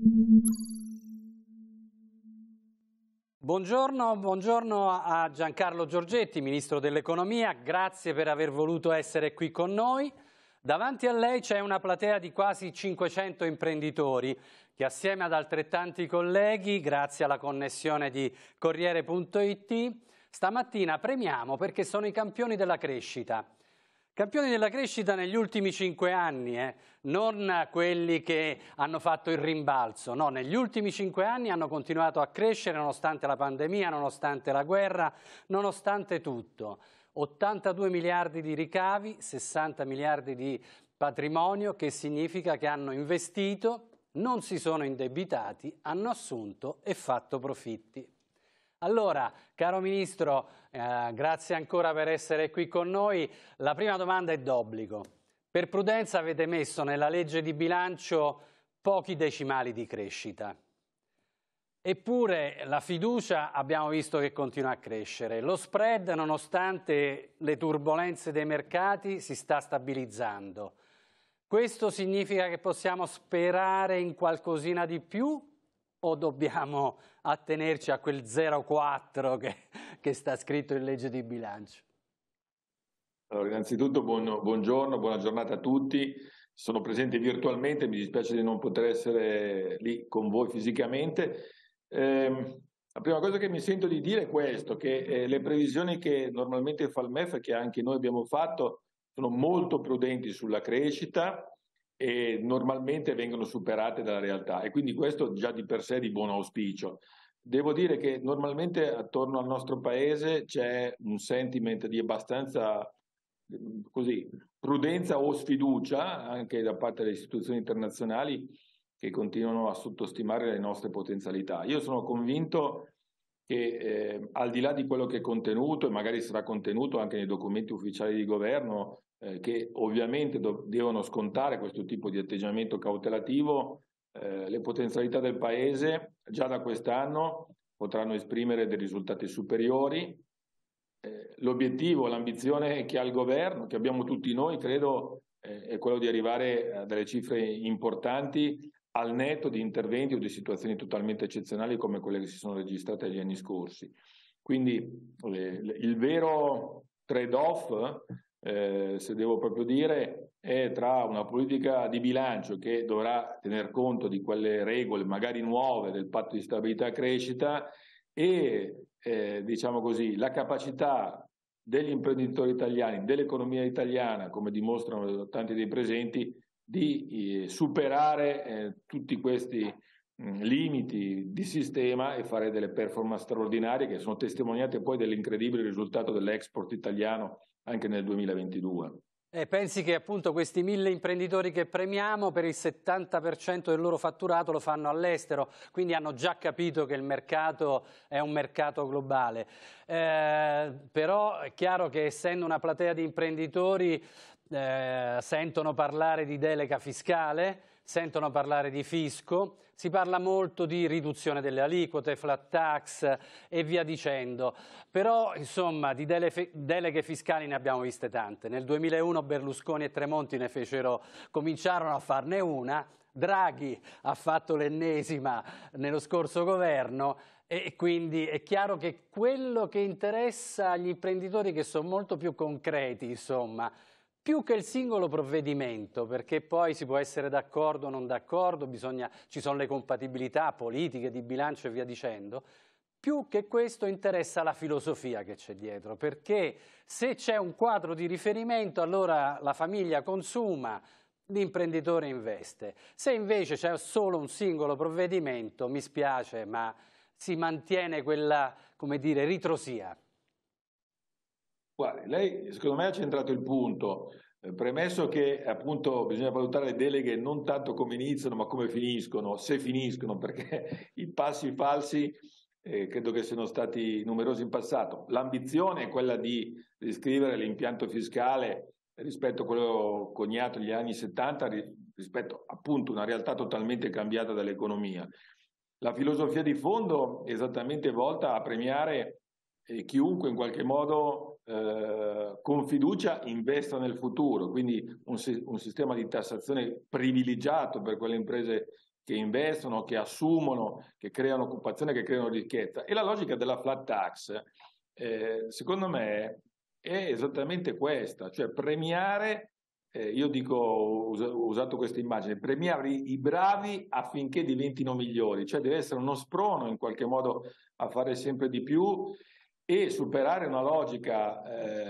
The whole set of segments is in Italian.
Buongiorno a Giancarlo Giorgetti, Ministro dell'Economia, grazie per aver voluto essere qui con noi. Davanti a lei c'è una platea di quasi 500 imprenditori che assieme ad altrettanti colleghi, grazie alla connessione di Corriere.it, stamattina premiamo perché sono i campioni della crescita. Campioni della crescita negli ultimi 5 anni, non quelli che hanno fatto il rimbalzo, no, negli ultimi 5 anni hanno continuato a crescere nonostante la pandemia, nonostante la guerra, nonostante tutto. 82 miliardi di ricavi, 60 miliardi di patrimonio, che significa che hanno investito, non si sono indebitati, hanno assunto e fatto profitti. Allora, caro Ministro, grazie ancora per essere qui con noi. La prima domanda è d'obbligo. Per prudenza avete messo nella legge di bilancio pochi decimali di crescita. Eppure la fiducia abbiamo visto che continua a crescere. Lo spread, nonostante le turbolenze dei mercati, si sta stabilizzando. Questo significa che possiamo sperare in qualcosina di più o dobbiamo attenerci a quel 0,4 che sta scritto in legge di bilancio? Allora, innanzitutto buongiorno, buona giornata a tutti. Sono presente virtualmente, mi dispiace di non poter essere lì con voi fisicamente. La prima cosa che mi sento di dire è questo, che le previsioni che normalmente fa il MEF, che anche noi abbiamo fatto, sono molto prudenti sulla crescita e normalmente vengono superate dalla realtà, e quindi questo già di per sé è di buon auspicio. Devo dire che normalmente attorno al nostro paese c'è un sentiment di abbastanza così, prudenza o sfiducia anche da parte delle istituzioni internazionali che continuano a sottostimare le nostre potenzialità. Io sono convinto che al di là di quello che è contenuto, e magari sarà contenuto anche nei documenti ufficiali di governo, che ovviamente devono scontare questo tipo di atteggiamento cautelativo, le potenzialità del Paese già da quest'anno potranno esprimere dei risultati superiori. L'obiettivo, l'ambizione che ha il governo, che abbiamo tutti noi, credo, è quello di arrivare a delle cifre importanti al netto di interventi o di situazioni totalmente eccezionali come quelle che si sono registrate negli anni scorsi. Quindi il vero trade-off, se devo proprio dire, è tra una politica di bilancio che dovrà tener conto di quelle regole magari nuove del patto di stabilità e crescita e diciamo così, la capacità degli imprenditori italiani, dell'economia italiana, come dimostrano tanti dei presenti, di superare tutti questi limiti di sistema e fare delle performance straordinarie che sono testimoniate poi dell'incredibile risultato dell'export italiano anche nel 2022. Pensi che appunto questi 1000 imprenditori che premiamo per il 70% del loro fatturato lo fanno all'estero, quindi hanno già capito che il mercato è un mercato globale. Però è chiaro che essendo una platea di imprenditori sentono parlare di delega fiscale, sentono parlare di fisco, si parla molto di riduzione delle aliquote, flat tax e via dicendo, però insomma di deleghe fiscali ne abbiamo viste tante. Nel 2001 Berlusconi e Tremonti cominciarono a farne una, Draghi ha fatto l'ennesima nello scorso governo e quindi è chiaro che quello che interessa agli imprenditori, che sono molto più concreti, insomma, più che il singolo provvedimento, perché poi si può essere d'accordo o non d'accordo, ci sono le compatibilità politiche, di bilancio e via dicendo, più che questo interessa la filosofia che c'è dietro, perché se c'è un quadro di riferimento allora la famiglia consuma, l'imprenditore investe. Se invece c'è solo un singolo provvedimento, mi spiace, ma si mantiene quella, come dire, ritrosia. Guardi, lei secondo me ha centrato il punto, premesso che appunto bisogna valutare le deleghe non tanto come iniziano ma come finiscono, se finiscono, perché i passi falsi credo che siano stati numerosi in passato. L'ambizione è quella di riscrivere l'impianto fiscale rispetto a quello coniato negli anni 70, rispetto appunto a una realtà totalmente cambiata dall'economia. La filosofia di fondo è esattamente volta a premiare chiunque in qualche modo con fiducia investa nel futuro, quindi un sistema di tassazione privilegiato per quelle imprese che investono, che assumono, che creano occupazione, che creano ricchezza. E la logica della flat tax, secondo me, è esattamente questa, cioè premiare, io dico, ho usato questa immagine, premiare i bravi affinché diventino migliori, cioè deve essere uno sprono in qualche modo a fare sempre di più e superare una logica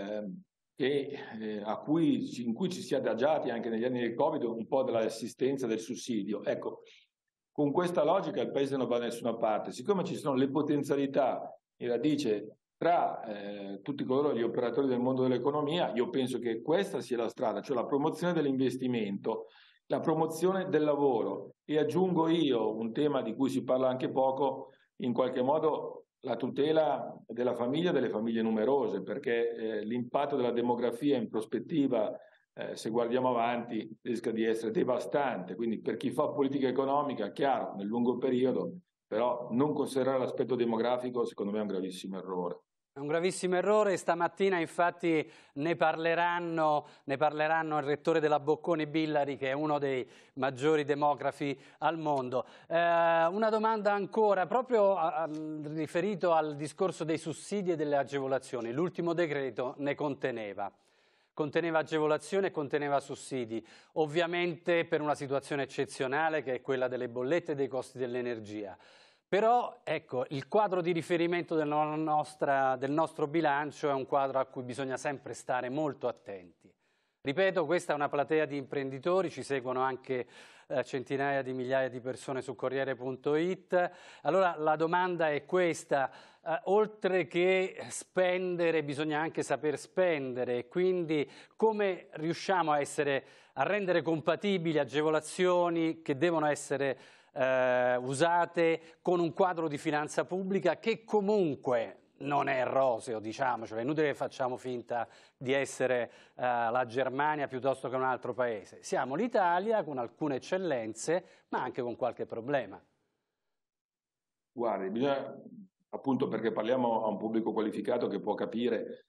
in cui ci si è adagiati anche negli anni del Covid, un po' dell'assistenza, del sussidio. Ecco, con questa logica il Paese non va da nessuna parte. Siccome ci sono le potenzialità in radice tra tutti coloro gli operatori del mondo dell'economia, io penso che questa sia la strada, cioè la promozione dell'investimento, la promozione del lavoro e aggiungo io un tema di cui si parla anche poco, in qualche modo la tutela della famiglia e delle famiglie numerose, perché l'impatto della demografia in prospettiva, se guardiamo avanti, rischia di essere devastante. Quindi per chi fa politica economica, chiaro, nel lungo periodo, però non considerare l'aspetto demografico secondo me è un gravissimo errore. È un gravissimo errore, stamattina infatti ne parleranno il rettore della Bocconi Billari, che è uno dei maggiori demografi al mondo. Una domanda ancora, proprio riferito al discorso dei sussidi e delle agevolazioni. L'ultimo decreto ne conteneva agevolazioni e conteneva sussidi, ovviamente per una situazione eccezionale che è quella delle bollette e dei costi dell'energia. Però ecco, il quadro di riferimento del nostro bilancio è un quadro a cui bisogna sempre stare molto attenti. Ripeto, questa è una platea di imprenditori, ci seguono anche centinaia di migliaia di persone su Corriere.it. Allora la domanda è questa, oltre che spendere bisogna anche saper spendere, quindi come riusciamo a rendere compatibili agevolazioni che devono essere usate con un quadro di finanza pubblica che comunque non è roseo, diciamocelo, è inutile che facciamo finta di essere la Germania piuttosto che un altro paese. Siamo l'Italia con alcune eccellenze, ma anche con qualche problema. Guardi, bisogna, appunto perché parliamo a un pubblico qualificato che può capire,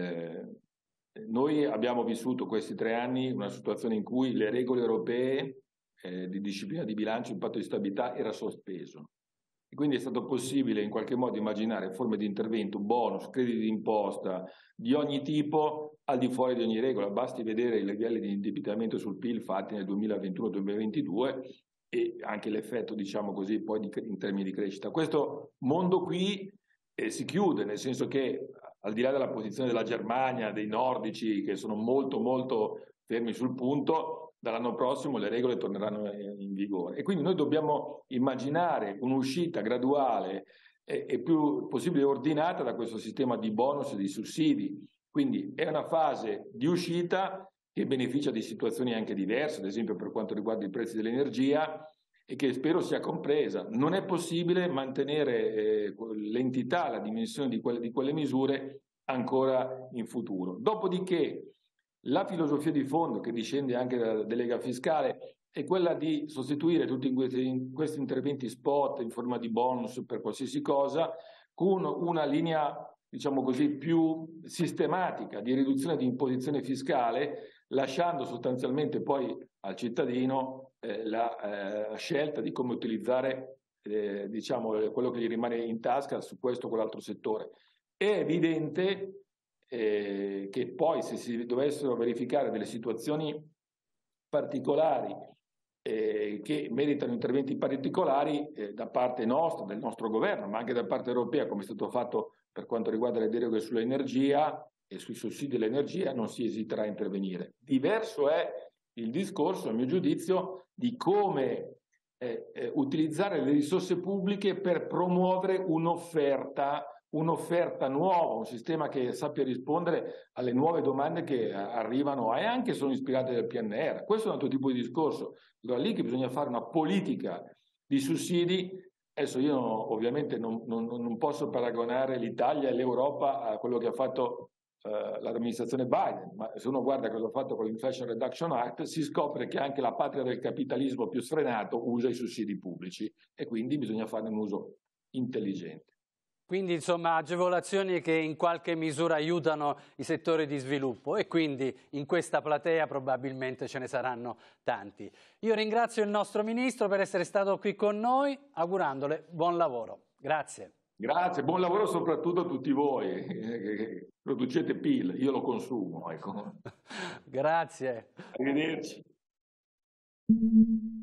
noi abbiamo vissuto questi 3 anni una situazione in cui le regole europee di disciplina di bilancio, il patto di stabilità era sospeso. E quindi è stato possibile in qualche modo immaginare forme di intervento, bonus, crediti d'imposta di ogni tipo al di fuori di ogni regola. Basti vedere i livelli di indebitamento sul PIL fatti nel 2021-2022 e anche l'effetto, diciamo così, poi in termini di crescita. Questo mondo qui si chiude, nel senso che al di là della posizione della Germania, dei nordici che sono molto molto fermi sul punto, dall'anno prossimo le regole torneranno in vigore e quindi noi dobbiamo immaginare un'uscita graduale e più possibile ordinata da questo sistema di bonus e di sussidi. Quindi è una fase di uscita che beneficia di situazioni anche diverse, ad esempio per quanto riguarda i prezzi dell'energia, e che spero sia compresa. Non è possibile mantenere l'entità, la dimensione di quelle misure ancora in futuro. Dopodiché la filosofia di fondo che discende anche dalla delega fiscale è quella di sostituire tutti questi interventi spot in forma di bonus per qualsiasi cosa con una linea, diciamo così, più sistematica di riduzione di imposizione fiscale, lasciando sostanzialmente poi al cittadino la scelta di come utilizzare diciamo, quello che gli rimane in tasca su questo o quell'altro settore. È evidente che poi se si dovessero verificare delle situazioni particolari che meritano interventi particolari da parte nostra, del nostro governo, ma anche da parte europea, come è stato fatto per quanto riguarda le deroghe sull'energia e sui sussidi all'energia, non si esiterà a intervenire. Diverso è il discorso, a mio giudizio, di come utilizzare le risorse pubbliche per promuovere un'offerta nuova, un sistema che sappia rispondere alle nuove domande che arrivano e anche sono ispirate dal PNR. Questo è un altro tipo di discorso. Allora lì che bisogna fare una politica di sussidi. Adesso io ovviamente non posso paragonare l'Italia e l'Europa a quello che ha fatto l'amministrazione Biden, ma se uno guarda cosa ha fatto con l'Inflation Reduction Act si scopre che anche la patria del capitalismo più sfrenato usa i sussidi pubblici e quindi bisogna farne un uso intelligente. Quindi insomma agevolazioni che in qualche misura aiutano i settori di sviluppo e quindi in questa platea probabilmente ce ne saranno tanti. Io ringrazio il nostro Ministro per essere stato qui con noi, augurandole buon lavoro. Grazie. Grazie, buon lavoro soprattutto a tutti voi che producete PIL, io lo consumo. Ecco. Grazie. Arrivederci.